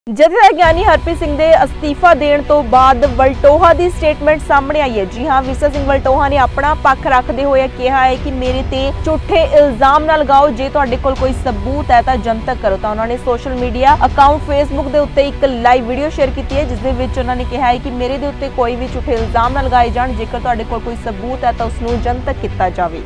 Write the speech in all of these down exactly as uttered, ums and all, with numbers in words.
जथेदार ज्ञानी हरप्रीत सिंह के अस्तीफा देने तो बाद वलटोहा की स्टेटमेंट सामने आई है। जी हाँ, विसा सिंह वलटोहा ने अपना पक्ष रखते हुए कहा है कि मेरे ते झूठे इल्जाम ना लगाओ, जे तुहाडे कोल कोई सबूत है तो जनतक करो। तो उन्होंने सोशल मीडिया अकाउंट फेसबुक के उत्ते एक लाइव वीडियो शेयर की है, जिसदे विच उन्होंने कहा है कि मेरे दे उत्ते कोई भी झूठे इल्जाम ना लगाए जाण, जेकर तुहाडे कोल कोई सबूत है तो उसनूं जनतक किया जाए।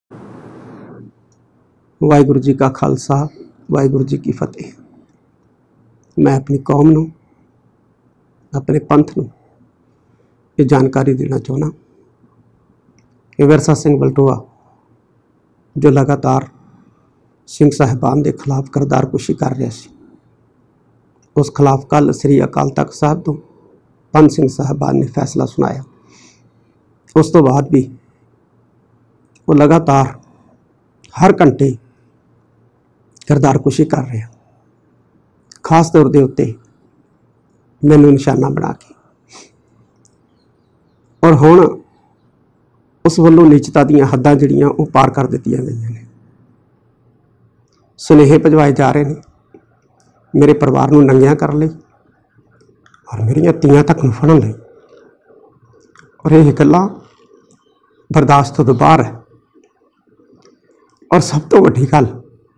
वाहिगुरू जी का खालसा, वाहिगुरू जी की फतेह। मैं अपनी कौम नूं, अपने पंथ नूं ये जानकारी देना चाहना कि विरसा सिंह वलटोहा जो लगातार सिंह साहिबान के खिलाफ किरदारकुशी कर रहा सी, उस खिलाफ कल श्री अकाल तख्त साहब तो पंथ सिंह साहिबान ने फैसला सुनाया। उस तो बाद भी वो लगातार हर घंटे किरदारकुशी कर रहे हैं, खास तौर के उत्ते मैनू निशाना बना के। और हुण उस वल्लों नीचता दीयां हद्दां जिहड़ियां वो पार कर दित्तियां गईयां ने। सुनेहे भिजवाए जा रहे हैं मेरे परिवार नूं नंगिया करने लई और मेरियां धीआं तक नूं फड़न लई, और ये गल्लां बर्दाश्त तो बाहर है। और सब तो वड्डी गल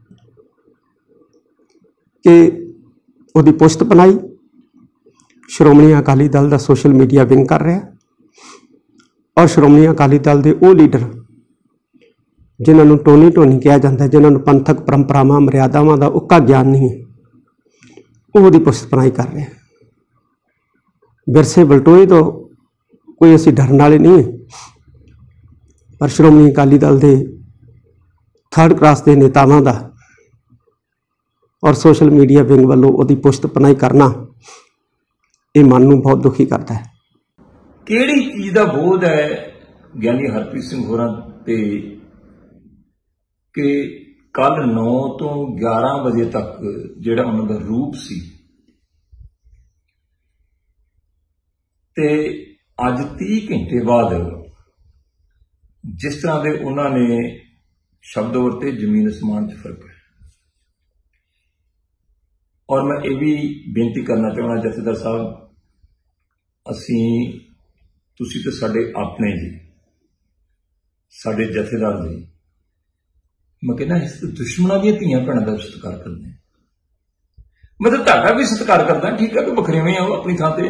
कि उसकी पुश्त बनाई श्रोमणी अकाली दल का सोशल मीडिया विंग कर रहा है, और श्रोमणी अकाली दल के वो लीडर जिन्होंने टोनी टोनी कहा जाता है, जिन्होंने पंथक परंपरावां मर्यादावां का उक्का ज्ञान नहीं है, वो पुश्त बनाई कर रहे हैं। विरसे वलटोहे तो कोई असी डरन वाले नहीं है, पर श्रोमणी अकाली दल के थर्ड क्लास के नेतावां का और सोशल मीडिया विंग वालों उसकी पुश्त पनाई करना ये मन नूं बहुत दुखी करता है। किहड़ी चीज़ का बोध है ज्ञानी हरप्रीत सिंह होरां ते कि कल नौ तो ग्यारह बजे तक जिहड़ा उन्हां दा रूप सी ते अज तीह घंटे बाद जिस तरह के उन्होंने शब्द वरते, जमीन आसमान च फर्क है। और मैं ये भी बेनती करना चाहना जथेदार साहब, असी तुसी तो साडे अपने जी, साडे जथेदार जी, मैं कहना इस दुश्मनों दी धीआं भैणां दा सत्कार करते हैं। मैं तो तुहाडा भी सत्कार करदा, ठीक है, कोई बखरेवें आओ अपनी थां ते।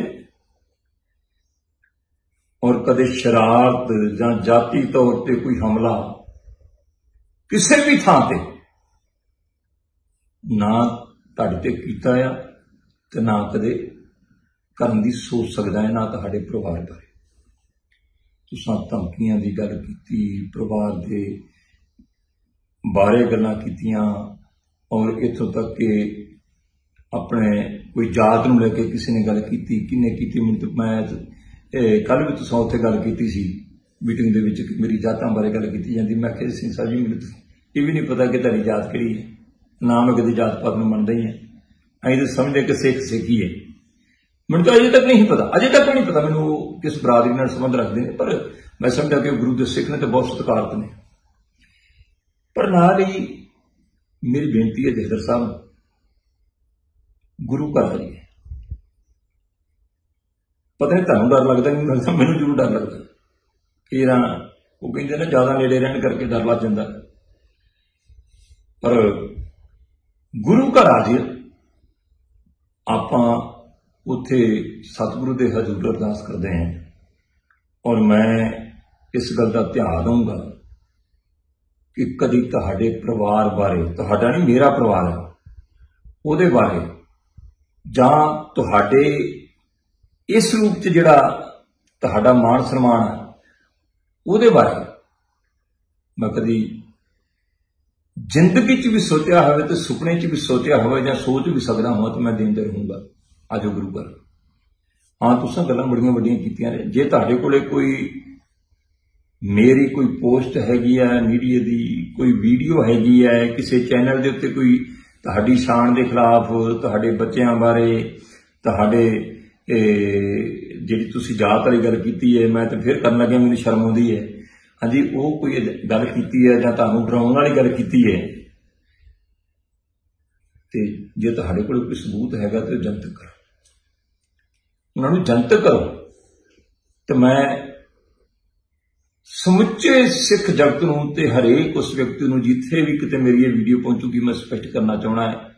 और कदे शरारत जां जाती तौर पर कोई हमला किसी भी थां ते ना तुहाडे ते कीता आ ते ना कदे करन दी सोच सकदा है, ना तुहाडे परिवार बारे। तुसां धमकियां दी गल कीती, परिवार दे बारे गल्लां कीतियां, और इत्थों तक कि अपने कोई जात नूं लैके किसी ने गल कीती, किन्ने कीती। मैं तो मैं कल भी तुसां उत्थे गल कीती सी मीटिंग दे विच कि मेरी जातां बारे गल कीती जांदी। मैं कहा सिंह साहब जी, मैनूं ये भी नहीं पता कि तुहाडी जात किहड़ी है, ना मैं कभी जात पात में मनता ही है। अं तो समझते कि सिख सिख ही है। मैं तो अजे तक नहीं पता, अजे तक भी नहीं पता मैनू किस बरादरी नाल संबंध रखते हैं, पर मैं समझा कि गुरु के सिख ने तो बहुत सत्कारत ने। पर नाल ही मेरी बेनती है जथेदार साहब, गुरु घर आई है। पता नहीं तुहानूं डर लगता, नहीं लगता, मैनू जरूर डर लगता कि ना वो कहते ना ज्यादा नेड़े रहने करके डर लग जाता। पर गुरु घर आ जाए, आपां उत्थे सतगुरु के हजूर अरदास करते हैं। और मैं इस गल का ध्यान दूंगा कि कभी तुहाडे परिवार बारे, तुहाडा नहीं मेरा परिवार है, उहदे बारे जां तुहाडे इस रूप च जिहड़ा तुहाडा मान सन्मान है उहदे बारे मैं कभी जिंदगी च भी सोचा हो, तो सुपने च भी सोचा हो, या सोच भी सकता हो, तो मैं देंदे रहूंगा। आजो गुरु घर। हाँ, तुसां गल्लां बड़ियां वड्डियां कीतियां ने। जे तुहाडे कोले कोई मेरी कोई पोस्ट हैगी है मीडिया की, कोई वीडियो हैगी है किसी चैनल के उत्ते, कोई तुहाडी शान के खिलाफ, तुहाडे बच्चों बारे, तुहाडे जिहड़ी तुसीं जात वाली गल कीती है, मैं तो फिर करन लग्या, मैनूं शर्म आउंदी है। हाँ जी, वो कोई गल कीती है जां तुहानूं डराउण वाली गल कीती है, ਤੇ ਜੇ ਤੁਹਾਡੇ ਕੋਲ ਕੋਈ ਸਬੂਤ ਹੈਗਾ ਤੇ ਜਨਤਕ ਕਰੋ, ਉਹਨਾਂ ਨੂੰ ਜਨਤਕ ਕਰੋ। ਤੇ ਮੈਂ ਸਮੁੱਚੇ ਸਿੱਖ ਜਗਤ ਨੂੰ ਤੇ ਹਰੇਕ ਉਸ ਵਿਅਕਤੀ ਨੂੰ ਜਿੱਥੇ ਵੀ ਕਿਤੇ ਮੇਰੀ ਇਹ ਵੀਡੀਓ ਪਹੁੰਚੂਗੀ, ਮੈਂ ਸਪਸ਼ਟ ਕਰਨਾ ਚਾਹੁੰਦਾ ਹੈ